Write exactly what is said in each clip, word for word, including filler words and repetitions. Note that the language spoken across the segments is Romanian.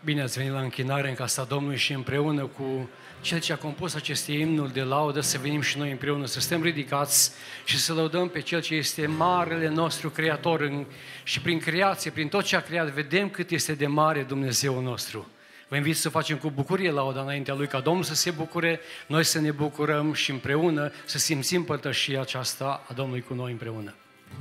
Bine ați venit la închinare în casa Domnului și împreună cu Cel ce a compus aceste imnuri de laudă să venim și noi împreună, să stăm ridicați și să lăudăm pe Cel ce este marele nostru Creator în, și prin creație, prin tot ce a creat, vedem cât este de mare Dumnezeul nostru. Vă invit să facem cu bucurie lauda înaintea Lui, ca Domnul să se bucure, noi să ne bucurăm și împreună să simțim părtășia aceasta a Domnului cu noi împreună.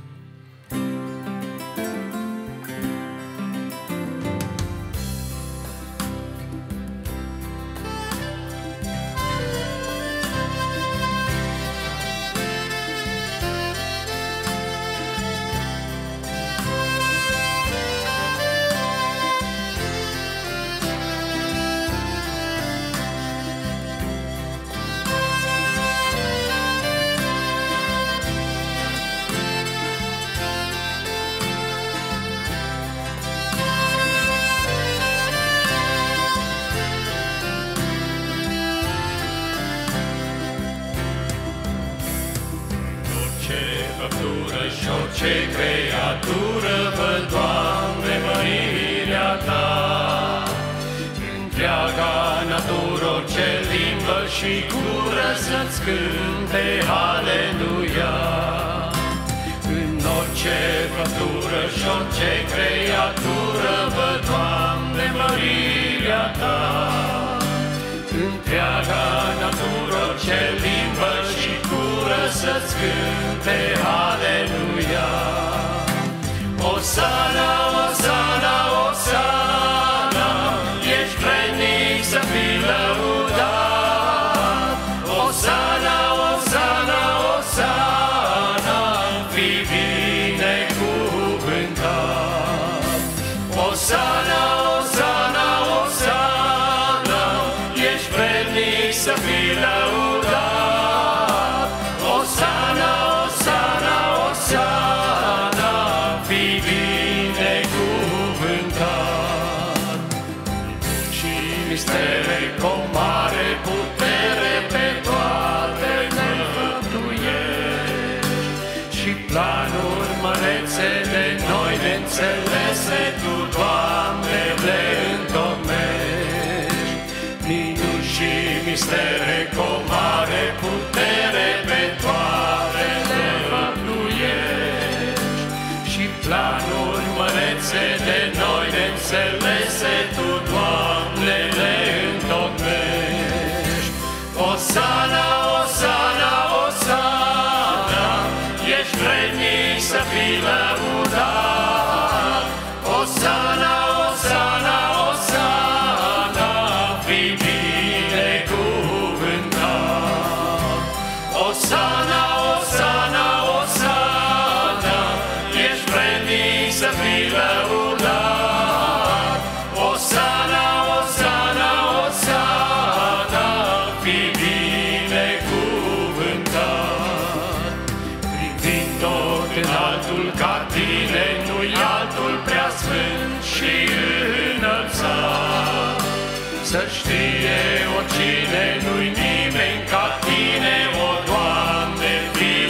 Să știe oricine, nu-i nimeni ca Tine, o Doamne, fii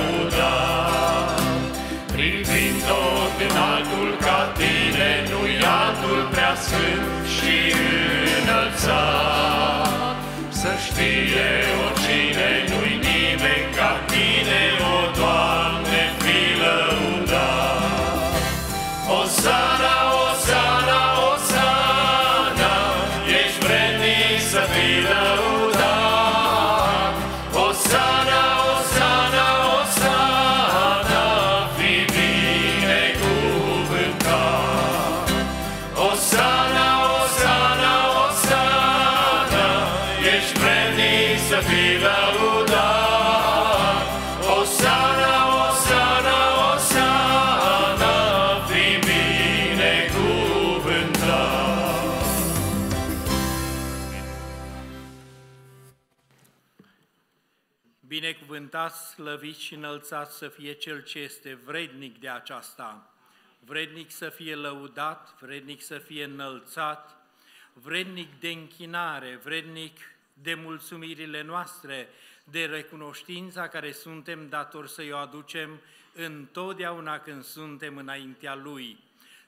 lăudat. Privind tot înaltul ca Tine, nu-i altul preasfânt și înălțat. Să știe oricine, nu-i nimeni ca Tine, o Doamne, fii lăudat. Osana, Osana, Osana, ești vrednic să fii lăudat. Osana, Osana, Osana, fii binecuvântat. Osana, Osana, Osana, ești vrednic să fii lăudat. Osana, Osana, Osana, fii binecuvântat. Binecuvântat, slăvit și înălțat să fie Cel ce este vrednic de aceasta, vrednic să fie lăudat, vrednic să fie înălțat, vrednic de închinare, vrednic de mulțumirile noastre, de recunoștința care suntem datori să-i o aducem întotdeauna când suntem înaintea Lui.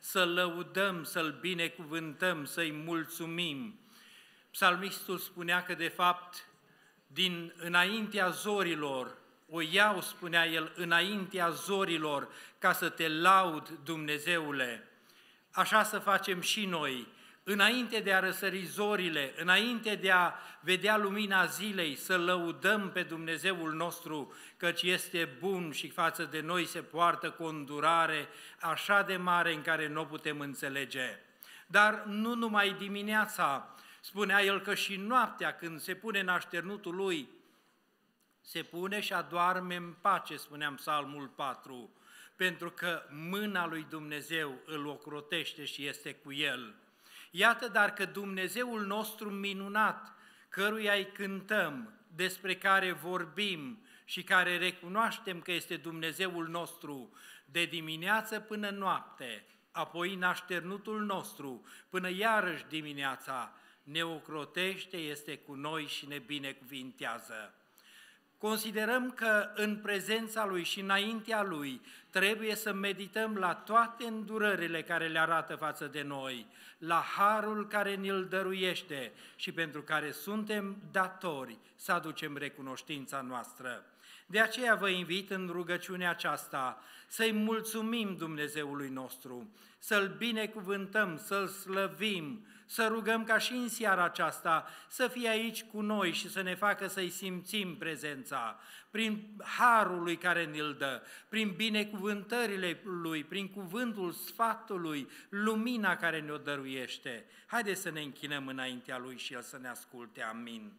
să-L lăudăm, să-L binecuvântăm, să-i mulțumim. Psalmistul spunea că, de fapt, din înaintea zorilor, o iau, spunea el, înaintea zorilor, ca să te laud, Dumnezeule. Așa să facem și noi, înainte de a răsări zorile, înainte de a vedea lumina zilei, să lăudăm pe Dumnezeul nostru, căci este bun și față de noi se poartă cu o îndurare așa de mare în care nu o putem înțelege. Dar nu numai dimineața, spunea el că și noaptea, când se pune în așternutul lui, se pune și adoarme în pace, spuneam Psalmul patru, pentru că mâna lui Dumnezeu îl ocrotește și este cu el. Iată dar că Dumnezeul nostru minunat, căruia îi cântăm, despre care vorbim și care recunoaștem că este Dumnezeul nostru de dimineață până noapte, apoi în așternutul nostru până iarăși dimineața, ne ocrotește, este cu noi și ne binecuvintează. Considerăm că în prezența Lui și înaintea Lui trebuie să medităm la toate îndurările care le arată față de noi, la harul care ne-l dăruiește și pentru care suntem datori să aducem recunoștința noastră. De aceea vă invit în rugăciunea aceasta să-i mulțumim Dumnezeului nostru, să-L binecuvântăm, să-L slăvim, să rugăm ca și în seara aceasta să fie aici cu noi și să ne facă să-i simțim prezența, prin harul Lui care ne-l dă, prin binecuvântările Lui, prin cuvântul sfatului, lumina care ne-o dăruiește. Haideți să ne închinăm înaintea Lui și El să ne asculte. Amin.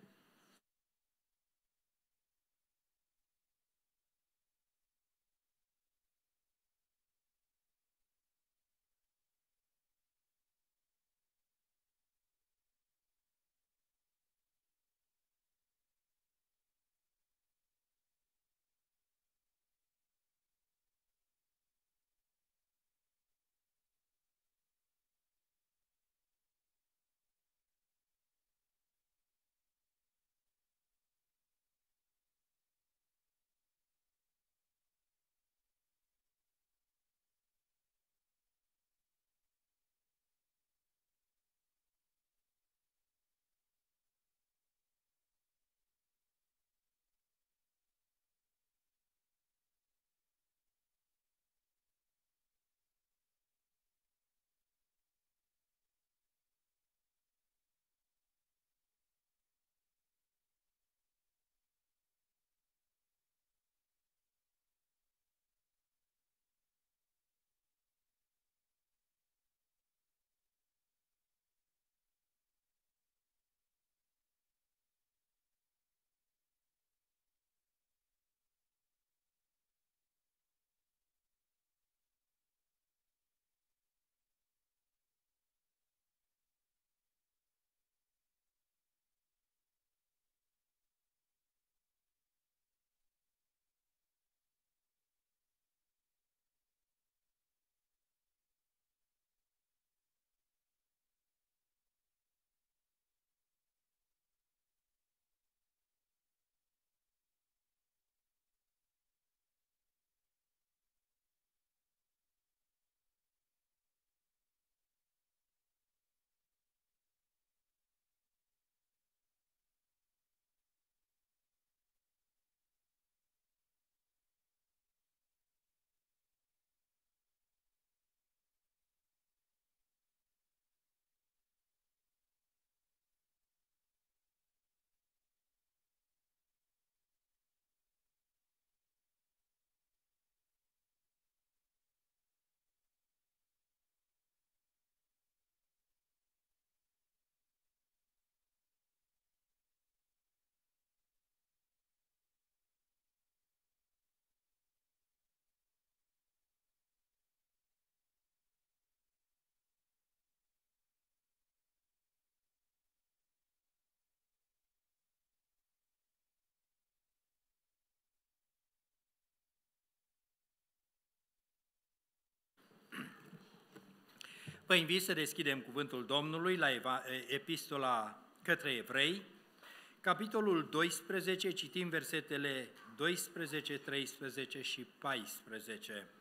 Vă invit să deschidem cuvântul Domnului la Epistola către Evrei, capitolul doisprezece, citim versetele doisprezece, treisprezece și paisprezece.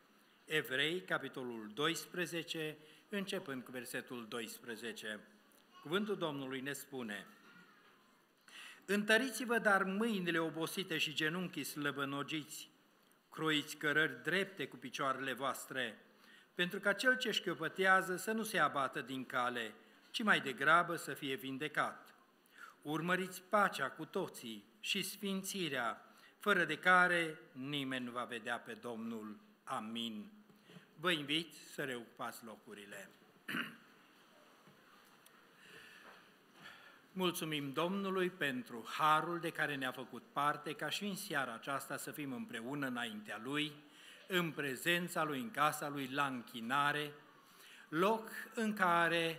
Evrei, capitolul doisprezece, începând cu versetul doisprezece. Cuvântul Domnului ne spune: Întăriți-vă dar mâinile obosite și genunchii slăbănogiți, croiți cărări drepte cu picioarele voastre, pentru ca cel ce șchiopătează să nu se abată din cale, ci mai degrabă să fie vindecat. Urmăriți pacea cu toții și sfințirea, fără de care nimeni nu va vedea pe Domnul. Amin. Vă invit să reocupați locurile. Mulțumim Domnului pentru harul de care ne-a făcut parte, ca și în seara aceasta să fim împreună înaintea Lui, în prezența Lui, în casa Lui, la închinare, loc în care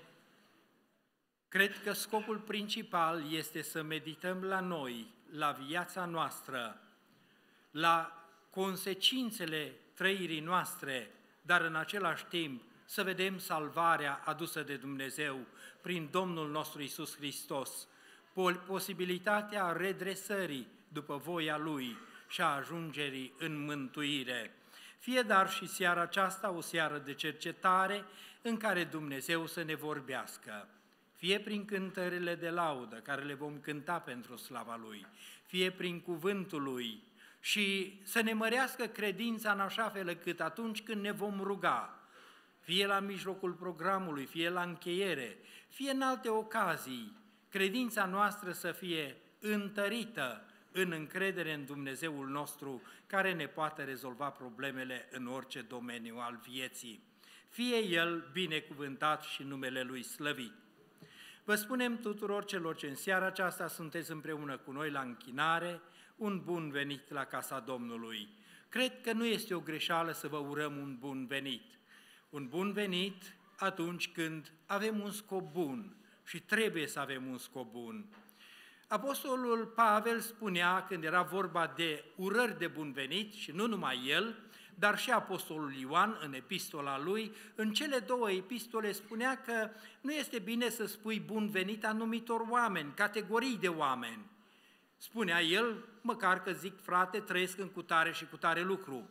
cred că scopul principal este să medităm la noi, la viața noastră, la consecințele trăirii noastre, dar în același timp să vedem salvarea adusă de Dumnezeu prin Domnul nostru Iisus Hristos, posibilitatea redresării după voia Lui și a ajungerii în mântuire. Fie dar și seara aceasta o seară de cercetare în care Dumnezeu să ne vorbească, fie prin cântările de laudă care le vom cânta pentru slava Lui, fie prin cuvântul Lui, și să ne mărească credința în așa fel încât atunci când ne vom ruga, fie la mijlocul programului, fie la încheiere, fie în alte ocazii, credința noastră să fie întărită în încredere în Dumnezeul nostru, care ne poate rezolva problemele în orice domeniu al vieții. Fie El binecuvântat și numele Lui slăvit. Vă spunem tuturor celor ce în seara aceasta sunteți împreună cu noi la închinare, un bun venit la casa Domnului. Cred că nu este o greșeală să vă urăm un bun venit. Un bun venit atunci când avem un scop bun și trebuie să avem un scop bun. Apostolul Pavel spunea, când era vorba de urări de bun venit, și nu numai el, dar și apostolul Ioan în epistola lui, în cele două epistole spunea că nu este bine să spui bun venit anumitor oameni, categorii de oameni. Spunea el, măcar că zic, frate, trăiesc în cutare și cutare lucru.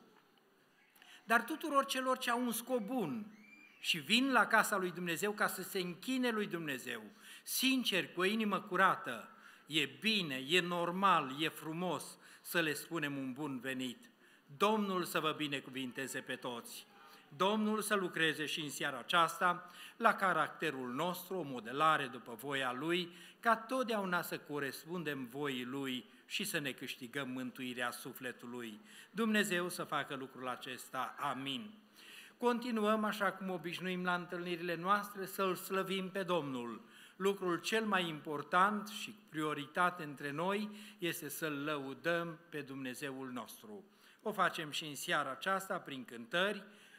Dar tuturor celor ce au un scop bun și vin la casa lui Dumnezeu ca să se închine lui Dumnezeu, sincer, cu o inimă curată, e bine, e normal, e frumos să le spunem un bun venit. Domnul să vă binecuvinteze pe toți. Domnul să lucreze și în seara aceasta la caracterul nostru, o modelare după voia Lui, ca totdeauna să corespundem voii Lui și să ne câștigăm mântuirea sufletului. Dumnezeu să facă lucrul acesta. Amin. Continuăm așa cum obișnuim la întâlnirile noastre să-L slăvim pe Domnul. Lucrul cel mai important și prioritate între noi este să-L lăudăm pe Dumnezeul nostru. O facem și în seara aceasta prin cântări,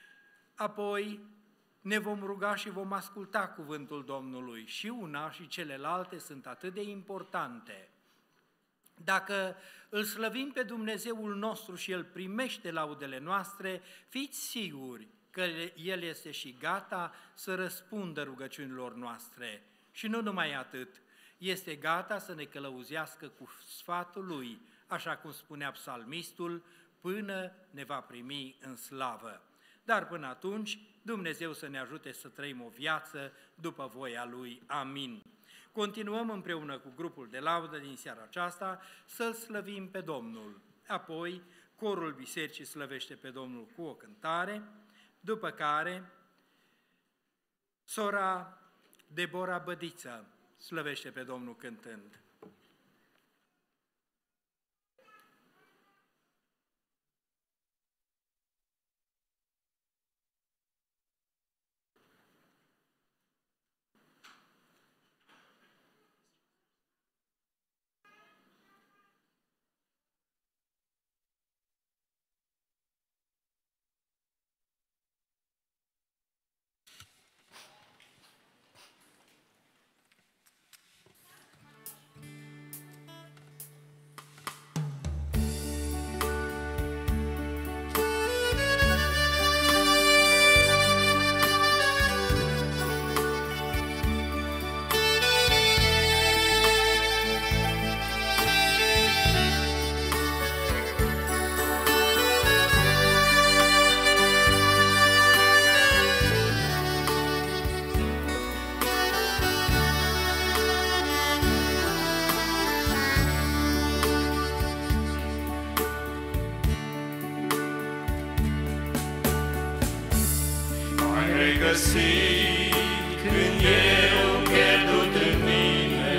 apoi ne vom ruga și vom asculta cuvântul Domnului. Și una și celelalte sunt atât de importante. Dacă îl slăvim pe Dumnezeul nostru și El primește laudele noastre, fiți siguri că El este și gata să răspundă rugăciunilor noastre. Și nu numai atât, este gata să ne călăuzească cu sfatul Lui, așa cum spunea psalmistul, până ne va primi în slavă. Dar până atunci, Dumnezeu să ne ajute să trăim o viață după voia Lui. Amin. Continuăm împreună cu grupul de laudă din seara aceasta să-L slăvim pe Domnul. Apoi, corul bisericii slăvește pe Domnul cu o cântare, după care sora Debora Bădiță slăvește pe Domnul cântând. regăsit când eu pierdut în mine,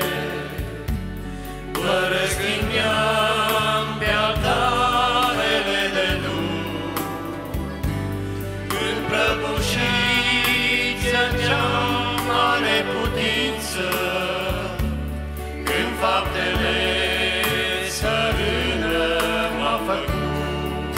mă răstigneam pe altarele de Duh, când prăbușit zăceam la neputință, când faptele țărână m-a făcut.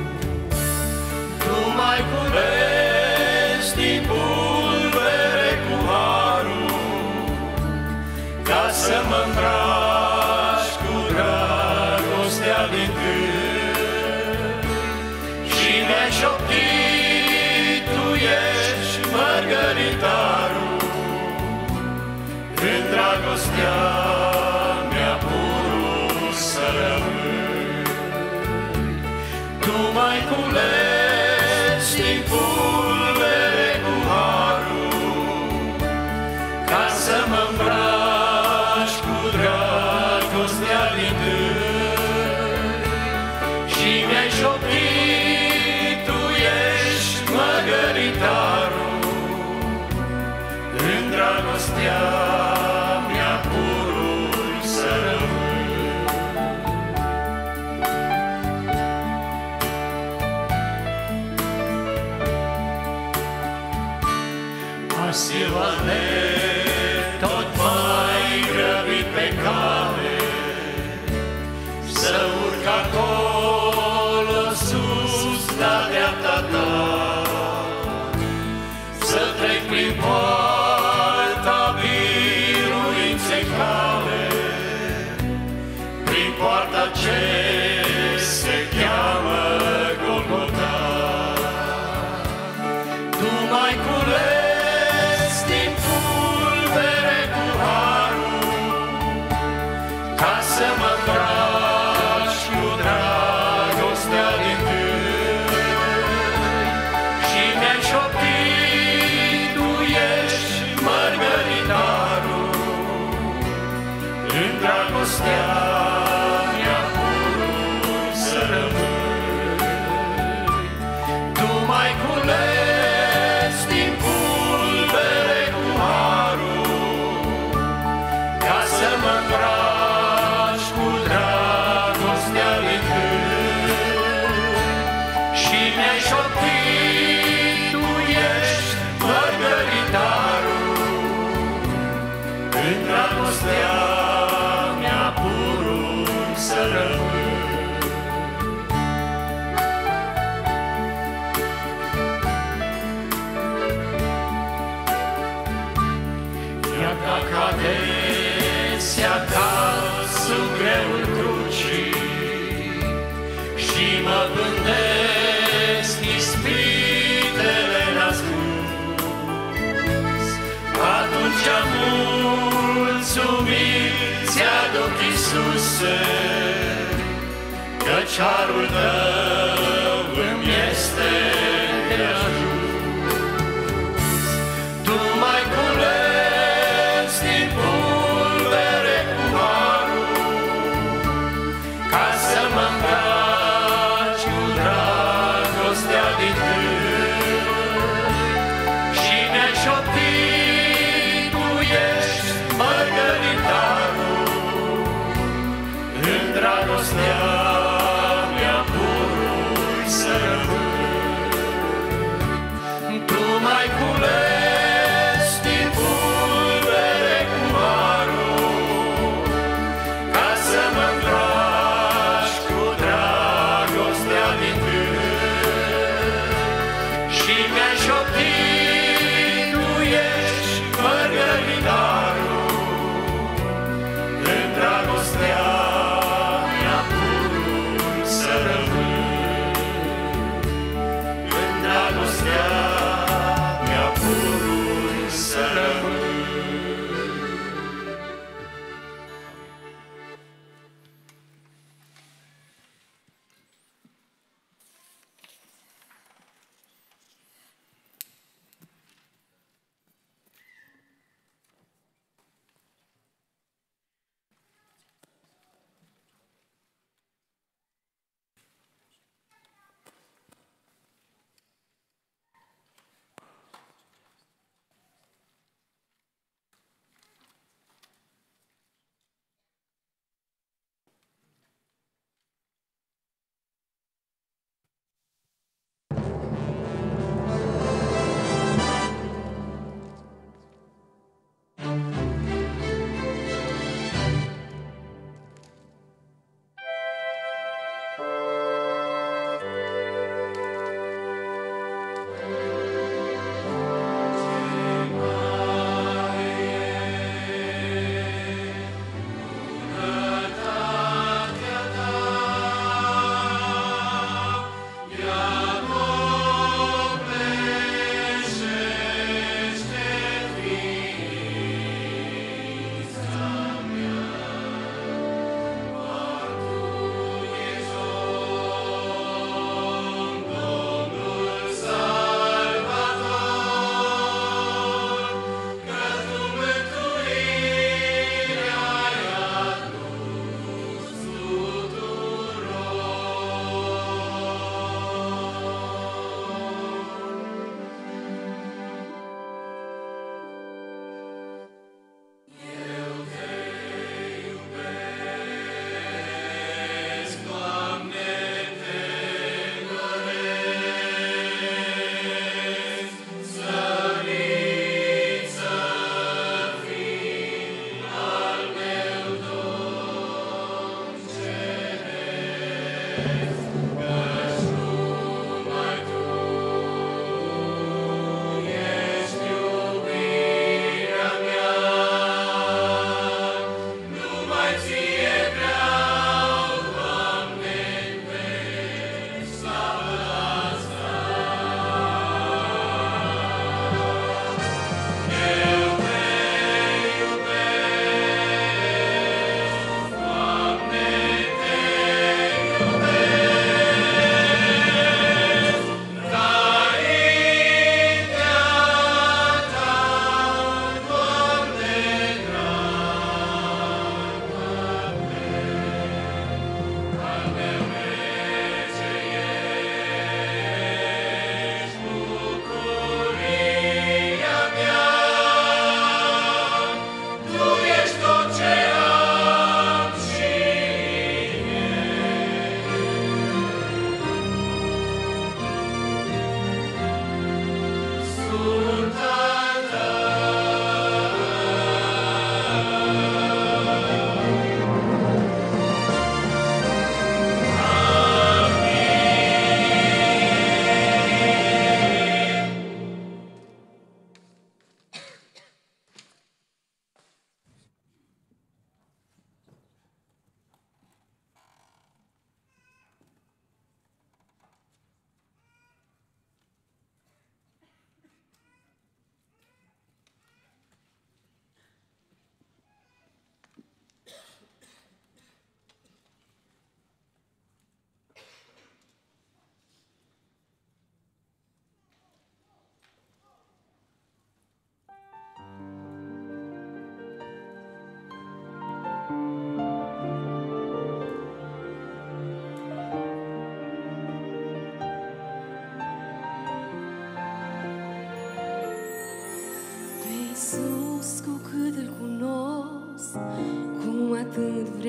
Tu m-ai cules din pulbere cu harul, ca să mă îmbraci cu dragostea din tâi. Și mi-ai șoptit, tu ești mărgăritarul, în dragostea mea purul să rămâi. Tu m-ai cules din pulbere cu harul, ca să mă îmbraci cu dragostea din tâi. Și mi-ai șoptit, tu ești măgăritarul, în dragostea mea purul să rămâi. Silvane, tot mai grăbit pe cale, să urc acolo sus la dreapta ta, să trec prin poarta biruinței cale, prin poarta ce se cheamă Golgota. Tu m-ai cules din pulbere cu harul, ca să mă îmbraci cu dragostea din tâi. Și mi-ai șoptit, tu ești mărgăritarul, în dragostea mea purul să rămâi. Tu m-ai cules din pulbere cu harul, ca să mă îmbraci cu dragostea din tâi. Și mi-ai șoptit, tu ești mărgăritarul, în dragostea mea purul să rămâi. Iar dacă adesea cad sub greul crucii și mă gândesc ispitele n-ascuns, atunci mulțumiri ți-aduc, Iisuse, căci harul tău îmi este de ajuns. Tu m-ai cules din pulbere cu harul, ca să mă îmbraci cu dragostea din tâi. Și mi-ai șoptit, tu ești mărgăritarul, în dragostea mea purul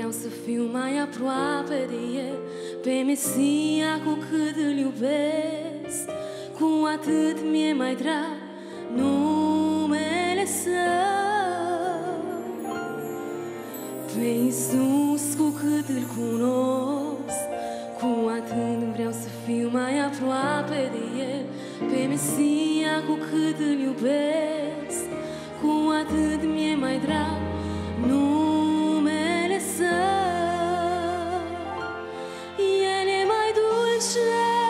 vreau să fiu mai aproape de El, pe Mesia cu cât îl iubesc, cu atât mi-e mai drag numele Său. Pe Iisus cu cât îl cunosc, cu atât vreau să fiu mai aproape de El, pe Mesia cu cât îl iubesc, cu atât mi-e mai drag numele Său. El e mai dulce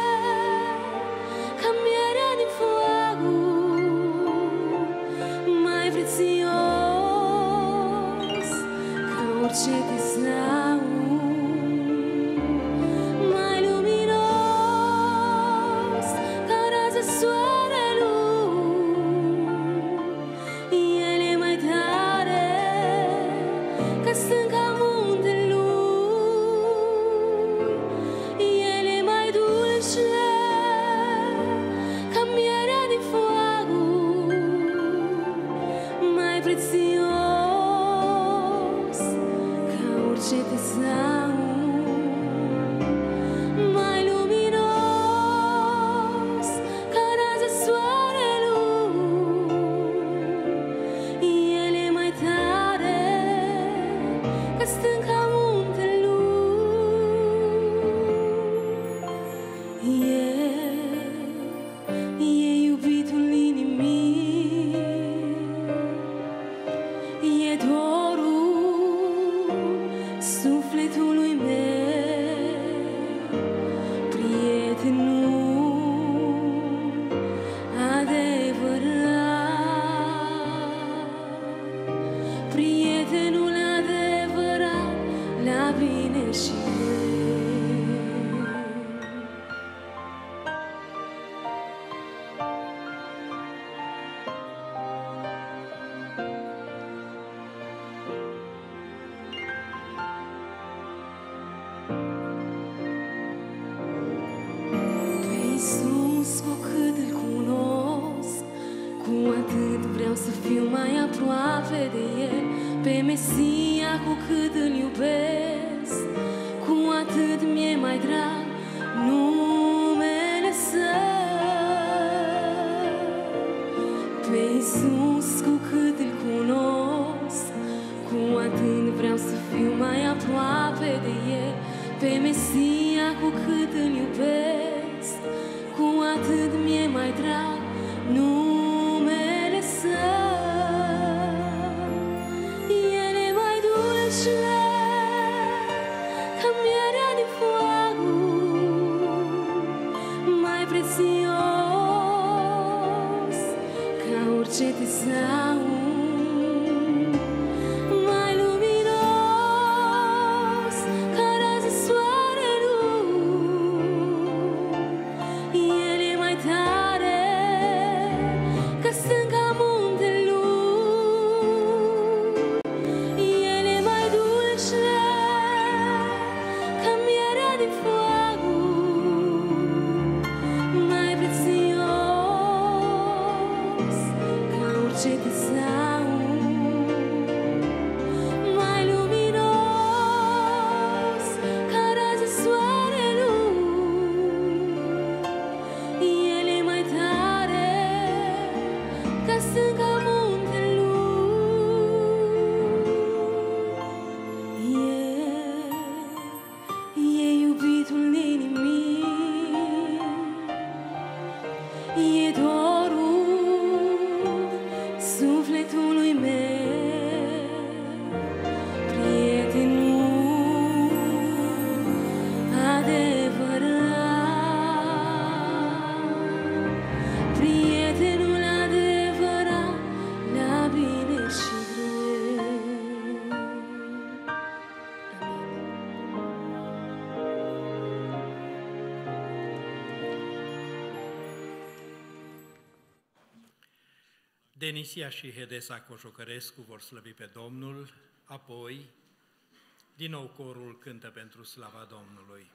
ca mierea din foagul, mai prețios ca orice tezaur, mai luminos ca raza soarelui. El e mai tare ca stânca muntelui. El e mai dulce ca mierea din foagul, mai prețios ca orice tezaur, mai luminos ca raza soarelui. El e mai tare ca stânca muntelui. El e iubitul inimii, e dorul sufletului meu, prietenul adevărat, prietenul adevărat la bine și rău. Pe Iisus cu cât îl cunosc, cu atât vreau să fiu mai aproape de El, pe Mesia cu cât îl iubesc, cu atât mi-e mai drag numele Său. Pe Iisus cu cât îl cunosc, cu atât vreau să fiu mai aproape de El, pe Mesia cu cât îl iubesc, cu atât mi-e mai drag numele Său. El e mai dulce ca mierea din foagul, mai prețios ca orice tezaur, mai luminos ca raza soarelui. El e mai tare ca stânca muntelui. El e mai dulce ca mierea din foagul, mai prețios ca orice tezaur, mai luminos ca raza soarelui. El e mai tare ca stânca muntelui. El e iubitul inimii, e dorul sufletului meu, prietenul adevărat, prietenul adevărat la bine și greu. Denisia și Hedesa Coșocărescu vor slăvi pe Domnul, apoi, din nou corul cântă pentru slava Domnului.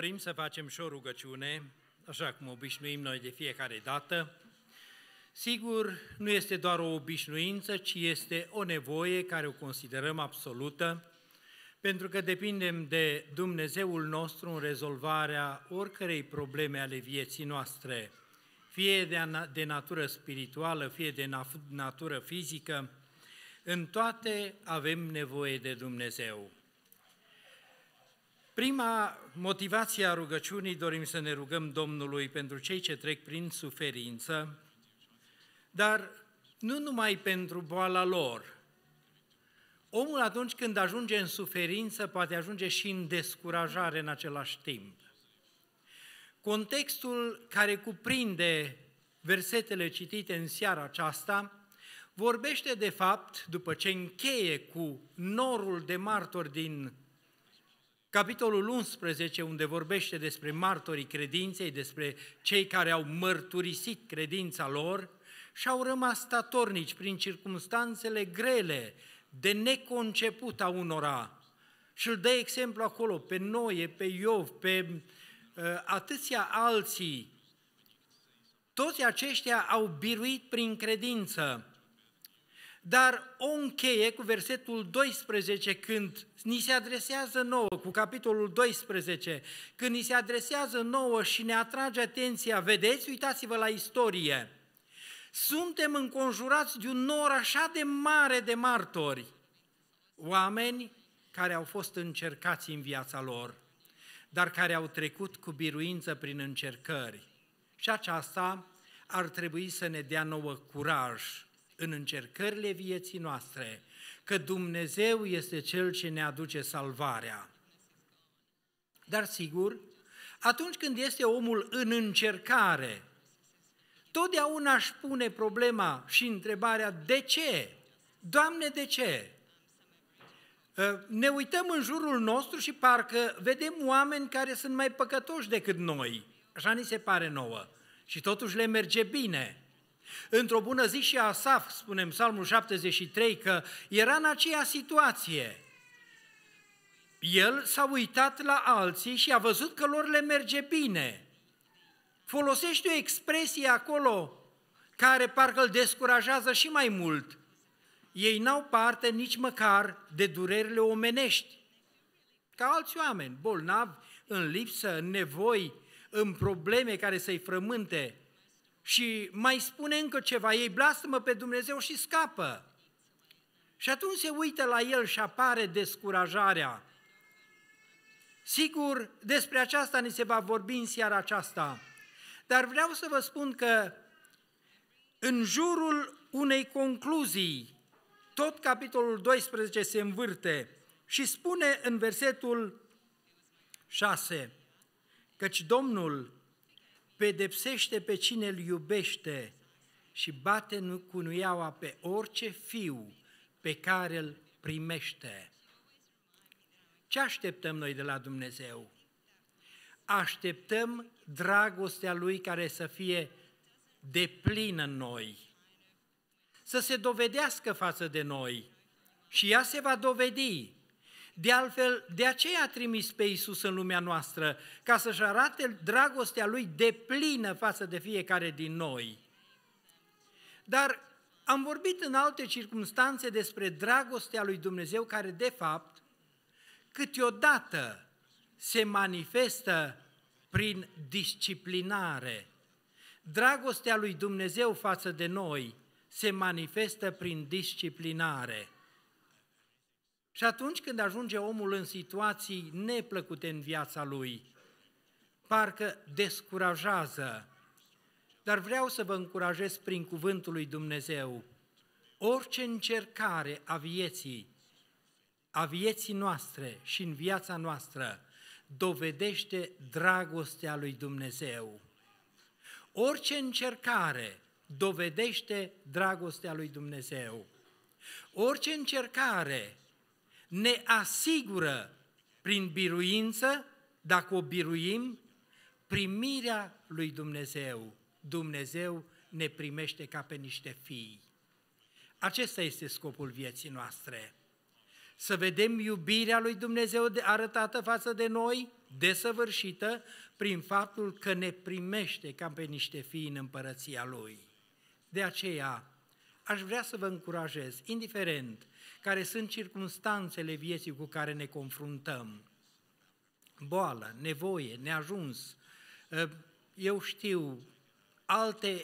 dorim să facem și o rugăciune, așa cum obișnuim noi de fiecare dată. Sigur, nu este doar o obișnuință, ci este o nevoie care o considerăm absolută, pentru că depindem de Dumnezeul nostru în rezolvarea oricărei probleme ale vieții noastre, fie de natură spirituală, fie de natură fizică. În toate avem nevoie de Dumnezeu. Prima motivație a rugăciunii, dorim să ne rugăm Domnului pentru cei ce trec prin suferință, dar nu numai pentru boala lor. Omul atunci când ajunge în suferință poate ajunge și în descurajare în același timp. Contextul care cuprinde versetele citite în seara aceasta vorbește de fapt, după ce încheie cu norul de martori din capitolul unsprezece, unde vorbește despre martorii credinței, despre cei care au mărturisit credința lor și au rămas statornici prin circumstanțele grele, de neconceput a unora. Și îl dă exemplu acolo pe Noe, pe Iov, pe uh, atâția alții. Toți aceștia au biruit prin credință. Dar o încheie cu versetul doisprezece, când ni se adresează nouă, cu capitolul doisprezece, când ni se adresează nouă și ne atrage atenția, vedeți, uitați-vă la istorie, suntem înconjurați de un nor așa de mare de martori, oameni care au fost încercați în viața lor, dar care au trecut cu biruință prin încercări. Și aceasta ar trebui să ne dea nouă curaj în încercările vieții noastre, că Dumnezeu este Cel ce ne aduce salvarea. Dar sigur, atunci când este omul în încercare, totdeauna își pune problema și întrebarea, de ce? Doamne, de ce? Ne uităm în jurul nostru și parcă vedem oameni care sunt mai păcătoși decât noi, așa ni se pare nouă, și totuși le merge bine. Într-o bună zi și Asaf, spune în Psalmul șaptezeci și trei, că era în aceea situație. El s-a uitat la alții și a văzut că lor le merge bine. Folosește o expresie acolo care parcă îl descurajează și mai mult. Ei n-au parte nici măcar de durerile omenești, ca alți oameni, bolnavi, în lipsă, în nevoi, în probleme care să-i frământe. Și mai spune încă ceva, ei blastămă pe Dumnezeu și scapă. Și atunci se uită la el și apare descurajarea. Sigur, despre aceasta ni se va vorbi în seara aceasta, dar vreau să vă spun că în jurul unei concluzii, tot capitolul doisprezece se învârte și spune în versetul șase, căci Domnul pedepsește pe cine îl iubește și bate cu nuiaua pe orice fiu pe care îl primește. Ce așteptăm noi de la Dumnezeu? Așteptăm dragostea Lui care să fie deplină în noi, să se dovedească față de noi și ea se va dovedi. De altfel, de aceea a trimis pe Iisus în lumea noastră, ca să-și arate dragostea Lui deplină față de fiecare din noi. Dar am vorbit în alte circunstanțe despre dragostea lui Dumnezeu, care de fapt câteodată se manifestă prin disciplinare. Dragostea lui Dumnezeu față de noi se manifestă prin disciplinare. Și atunci când ajunge omul în situații neplăcute în viața lui, parcă descurajează. Dar vreau să vă încurajez prin cuvântul lui Dumnezeu. Orice încercare a vieții, a vieții noastre și în viața noastră, dovedește dragostea lui Dumnezeu. Orice încercare dovedește dragostea lui Dumnezeu. Orice încercare ne asigură prin biruință, dacă o biruim, primirea lui Dumnezeu. Dumnezeu ne primește ca pe niște fii. Acesta este scopul vieții noastre. să vedem iubirea lui Dumnezeu arătată față de noi, desăvârșită, prin faptul că ne primește ca pe niște fii în împărăția Lui. De aceea, aș vrea să vă încurajez, indiferent care sunt circumstanțele vieții cu care ne confruntăm, boală, nevoie, neajuns, eu știu, alte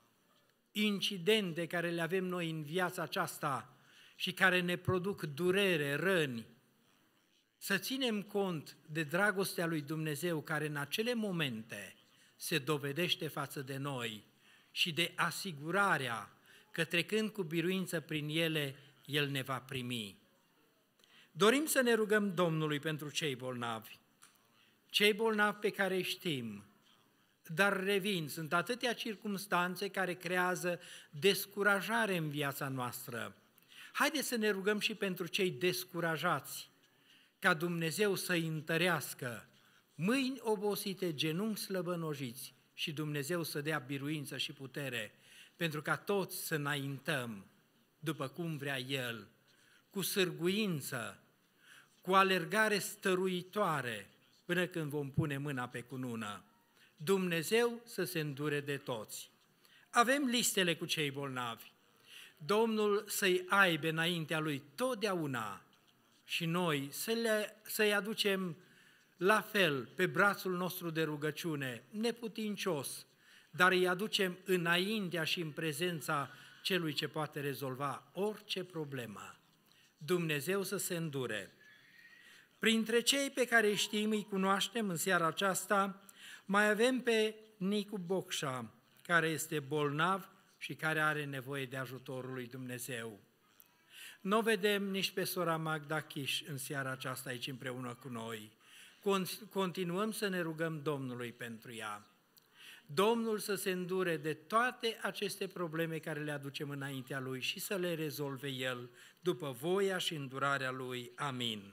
incidente care le avem noi în viața aceasta și care ne produc durere, răni, să ținem cont de dragostea lui Dumnezeu care în acele momente se dovedește față de noi și de asigurarea că trecând cu biruință prin ele, El ne va primi. Dorim să ne rugăm Domnului pentru cei bolnavi, cei bolnavi pe care îi știm, dar revin, sunt atâtea circumstanțe care creează descurajare în viața noastră. Haideți să ne rugăm și pentru cei descurajați, ca Dumnezeu să-i întărească, mâini obosite, genunchi slăbănojiți și Dumnezeu să dea biruință și putere, pentru ca toți să înaintăm după cum vrea El, cu sârguință, cu alergare stăruitoare, până când vom pune mâna pe cunună. Dumnezeu să se îndure de toți. Avem listele cu cei bolnavi. Domnul să-i aibă înaintea Lui totdeauna și noi să le, să-i aducem la fel pe brațul nostru de rugăciune, neputincios, dar îi aducem înaintea și în prezența Celui ce poate rezolva orice problemă. Dumnezeu să se îndure. Printre cei pe care îi știm, îi cunoaștem în seara aceasta, mai avem pe Nicu Bocșa, care este bolnav și care are nevoie de ajutorul lui Dumnezeu. Nu vedem nici pe sora Magda Chiș în seara aceasta aici împreună cu noi. Continuăm să ne rugăm Domnului pentru ea. Domnul să se îndure de toate aceste probleme care le aducem înaintea Lui și să le rezolve El după voia și îndurarea Lui. Amin.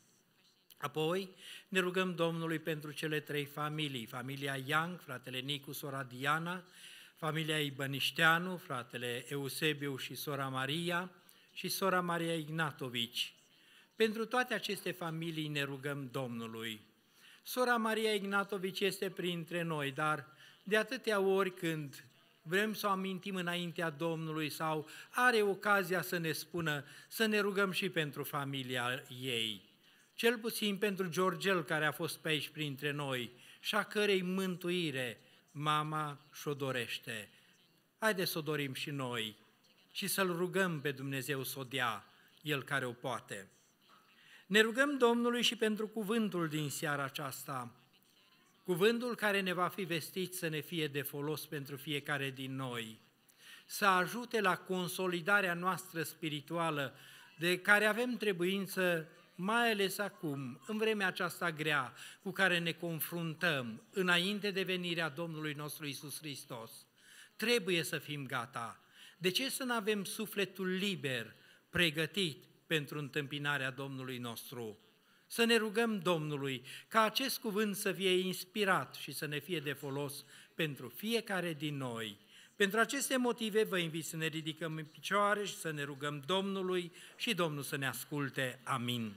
Apoi ne rugăm Domnului pentru cele trei familii, familia Young, fratele Nicu, sora Diana, familia Ibănișteanu, fratele Eusebiu și sora Maria și sora Maria Ignatovici. Pentru toate aceste familii ne rugăm Domnului. Sora Maria Ignatovici este printre noi, dar de atâtea ori când vrem să o amintim înaintea Domnului sau are ocazia să ne spună, să ne rugăm și pentru familia ei. Cel puțin pentru Georgel, care a fost pe aici printre noi și a cărei mântuire mama și-o dorește. Haideți să o dorim și noi și să-L rugăm pe Dumnezeu să o dea, El care o poate. Ne rugăm Domnului și pentru cuvântul din seara aceasta, cuvântul care ne va fi vestit să ne fie de folos pentru fiecare din noi, să ajute la consolidarea noastră spirituală de care avem trebuință, mai ales acum, în vremea aceasta grea cu care ne confruntăm înainte de venirea Domnului nostru Iisus Hristos. Trebuie să fim gata. De ce să nu avem sufletul liber, pregătit pentru întâmpinarea Domnului nostru? Să ne rugăm Domnului ca acest cuvânt să fie inspirat și să ne fie de folos pentru fiecare din noi. Pentru aceste motive vă invit să ne ridicăm în picioare și să ne rugăm Domnului și Domnul să ne asculte. Amin.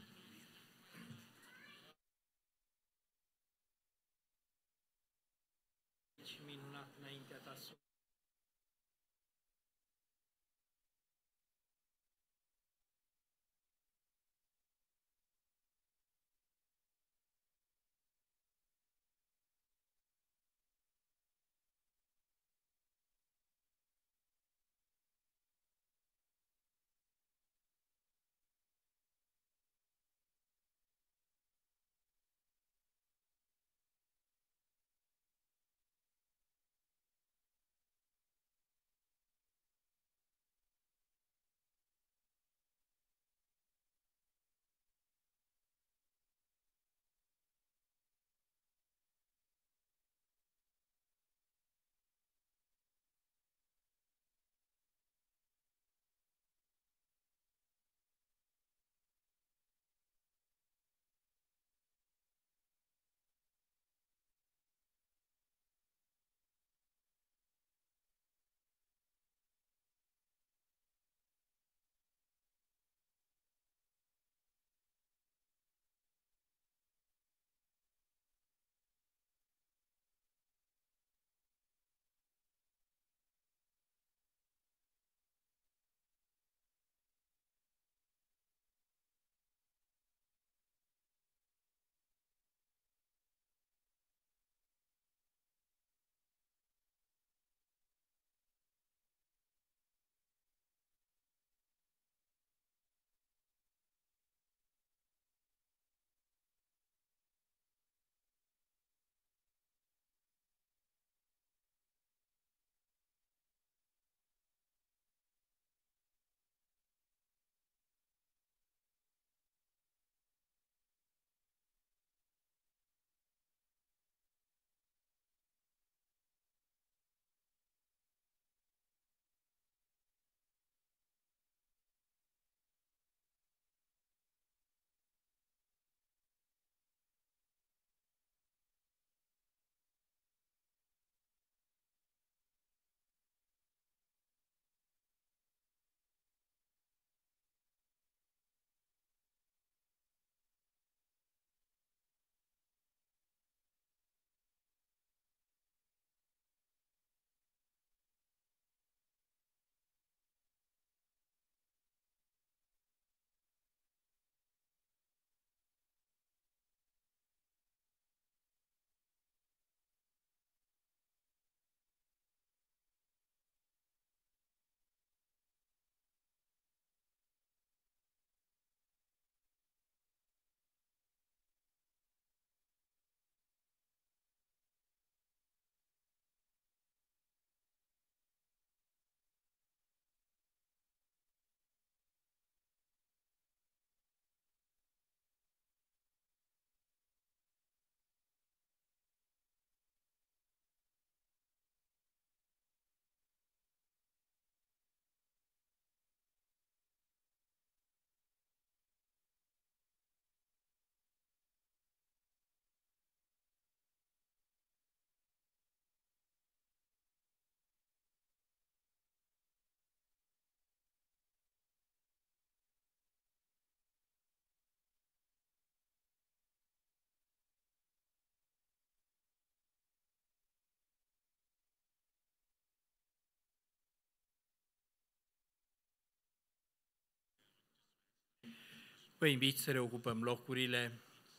Vă invit să reocupăm locurile.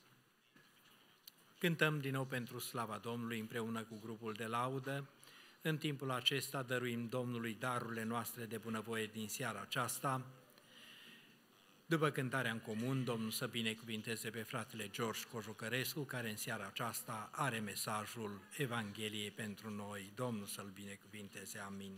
Cântăm din nou pentru slava Domnului împreună cu grupul de laudă. În timpul acesta dăruim Domnului darurile noastre de bunăvoie din seara aceasta. După cântarea în comun, Domnul să binecuvinteze pe fratele George Cojucărescu, care în seara aceasta are mesajul Evangheliei pentru noi. Domnul să-l binecuvinteze. Amin.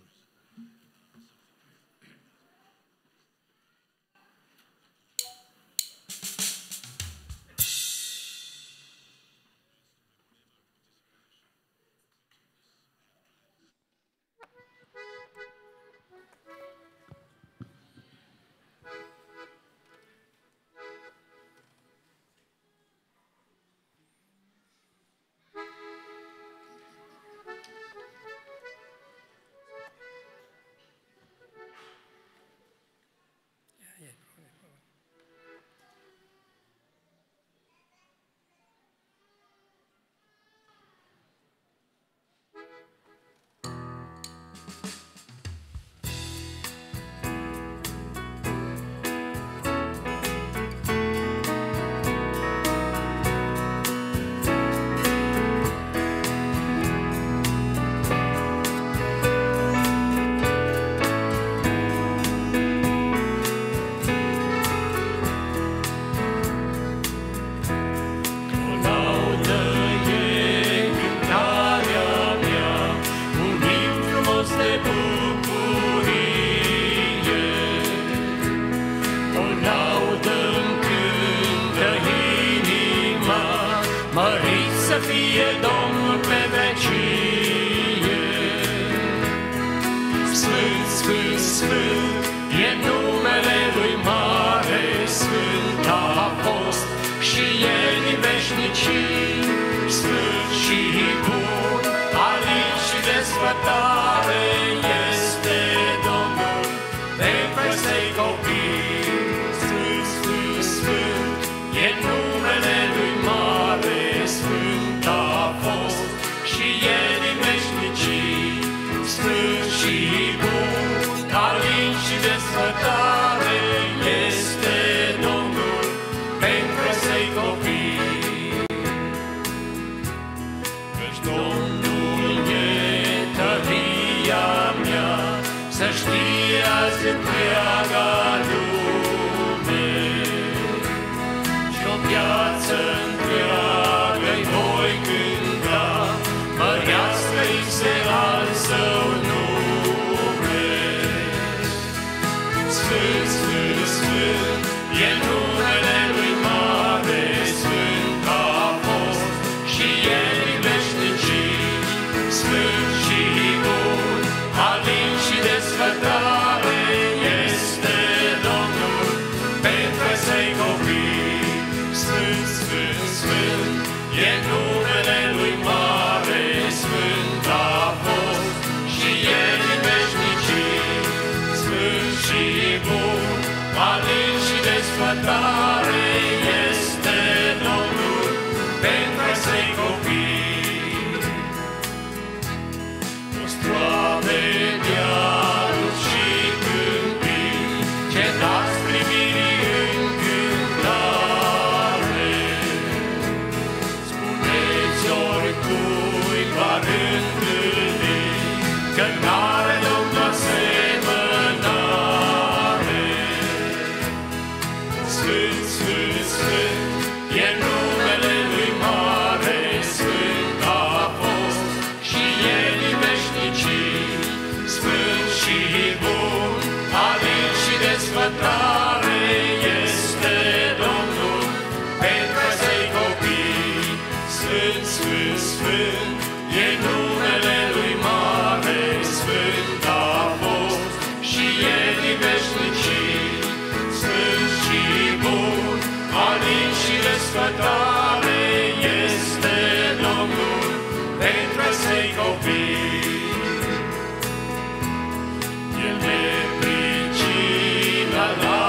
La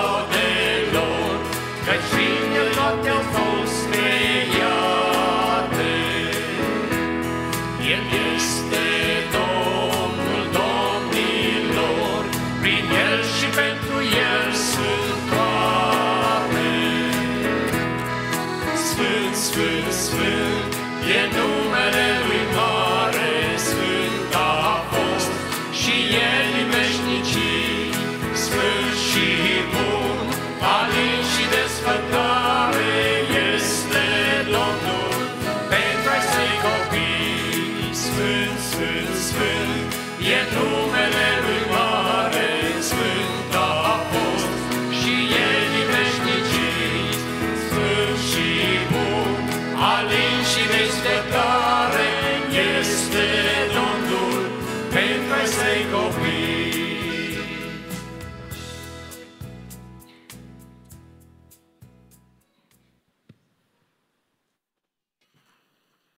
sfânt e numele